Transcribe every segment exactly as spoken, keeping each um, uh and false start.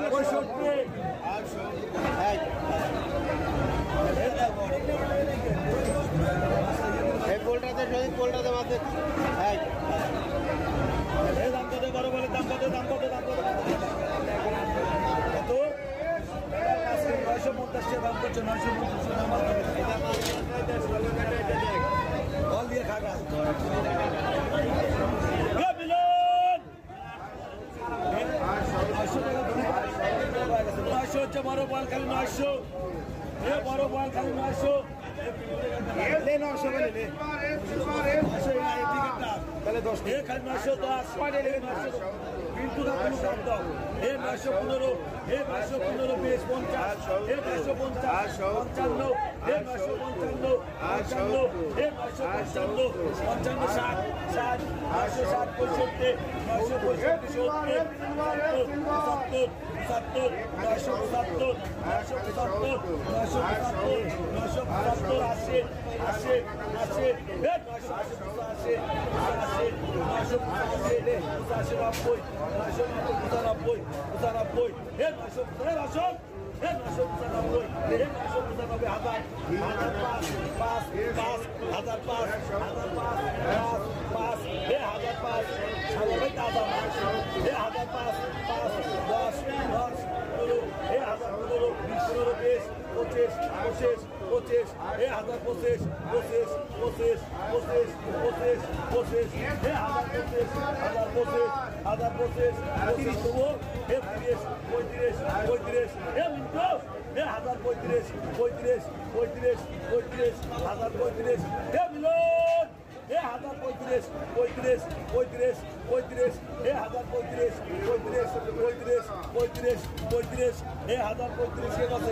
পঁয়ষট্টি এই পোলটাতে শহীদ পোলটাতে মাঝে এই দাম কত বড় বলে দাম কত দাম কত দাম কত কত নয়শো পঞ্চাশ টাকা দাম করছে নয়শো পঞ্চাশ দাম বল দিয়ে খাগা নয়শো হচ্ছে বড় বল খালি নয়শো এ বড় বল খালি নয়শো নয়শো তাহলে দশ খালি নয়শো দশ নয়শো কিন্তু এ নয়শো পনেরো এ নয়শো পনেরো বিশ পঞ্চাশ এ নয়শো পঞ্চাশ পঞ্চান্ন এ নয়শো পঞ্চান্ন পঞ্চান্ন এ নয়শো পঞ্চান্ন পঞ্চান্ন ষাট ষাট নয়শো ষাট পঁয়ষট্টি নয়শো পঁয়ষট্টি সত্তর সত্তর সত্তর নয়শো পঁচাত্তর নয়শো পঁচাত্তর নয়শো পঁচাত্তর নয়শো পঁচাত্তর আশি আশি আশি নয়শো আশি পঁচাশি আশি নয়শো পঁচাশি পঁচাশি নব্বই নয়শো নব্বই পঁচানব্বই পঁচানব্বই এ নয়শো নয়শো এ নয়শো পঁচানব্বই এ নয়শো পঁচানব্বই হাজার হাজার পাঁচ পাঁচ পাঁচ হাজার পাঁচ হাজার পাঁচ পাঁচ পাঁচ এ হাজার পাঁচ স্বাভাবিক হাজার পাঁচ এ হাজার পাঁচ পাঁচ দশ দশ পনেরো এ হাজার পনেরো পনেরো বিশ পঁচিশ পঁচিশ পঁচিশ এ হাজার পঁচিশ পঁচিশ পঁচিশ পঁচিশ পঁচিশ পঁচিশ এ হাজার পঁচিশ হাজার পঁচিশ হাজার পঁচিশ পঁচিশ তবু এ তিরিশ পঁয়ত্রিশ পঁয়ত্রিশ এ মিনিট এ হাজার পঁয়ত্রিশ পঁয়ত্রিশ পঁয়ত্রিশ পঁয়ত্রিশ হাজার পঁয়ত্রিশ এ মিলন এ হাজার পঁয়ত্রিশ পঁয়ত্রিশ পঁয়ত্রিশ পঁয়ত্রিশ এ হাজার পঁয়ত্রিশ পঁয়ত্রিশ পঁয়ত্রিশ পঁয়ত্রিশ পঁয়ত্রিশ এ হাজার পঁয়ত্রিশ কে আছে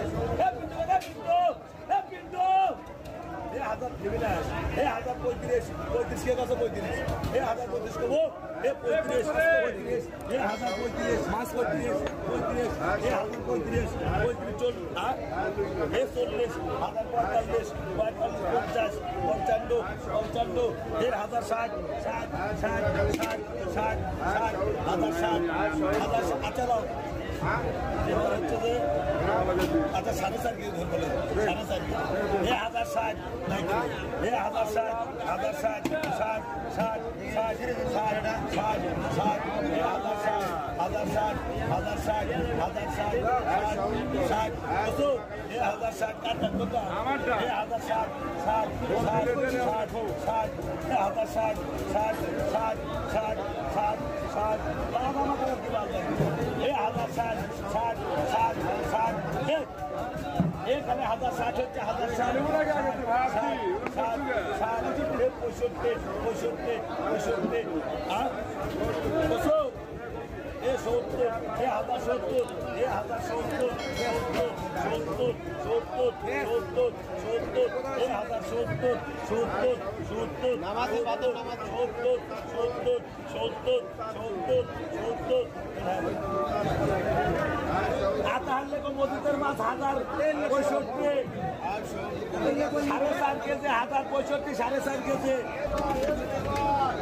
এ হাজার এ হাজার পঁয়ত্রিশ পঁয়ত্রিশ কে আছে পঁয়ত্রিশ এ হাজার পঁয়ত্রিশ কব এ পঁয়ত্রিশ পঁয়ত্রিশ এ হাজার পঁয়ত্রিশ মাস পঁয়ত্রিশ পঁয়ত্রিশ এ হাজার পঁয়ত্রিশ পঁয়ত্রিশ চল্লিশ এ চল্লিশ হাজার পঁয়তাল্লিশ পঁয়তাল্লিশ পঞ্চাশ পঞ্চান্ন পঞ্চান্ন দেড় হাজার ষাট ষাট ষাট ষাট ষাট ষাট হাজার ষাট হাজার আচ্ছা দাও এবার হচ্ছে যে আচ্ছা সাড়ে চার কেজি ধর বলে সাড়ে চার কেজি এ হাজার ষাট এ হাজার ষাট হাজার ষাট ষাট ষাট ষাট ষাট ষাট ষাট এ হাজার ষাট হাজার ষাট হাজার ষাট হাজার ষাট ষাট কত এ হাজার ষাট কাটার কত এ হাজার ষাট ষাট ষাট ষাট ষাট এ হাজার ষাট ষাট ষাট ষাট ষাট ষাট এ হাজার ষাট ষাট ষাট ষাট এখানে হাজার ষাট হচ্ছে হাজার ষাট ষাট ষাট পঁয়ষট্টি পঁয়ষট্টি পঁয়ষট্টি আর এ সত্তর এ হাজার সত্তর এ হাজার সত্তর সত্তর সত্তর সত্তর সত্তর সত্তর এ হাজার সত্তর সত্তর সত্তর সত্তর সত্তর সত্তর সত্তর সত্তর আতার লেখো মজুদের মাছ হাজার পঁয়ষট্টি সাড়ে চার কেজি হাজার পঁয়ষট্টি সাড়ে চার কেজি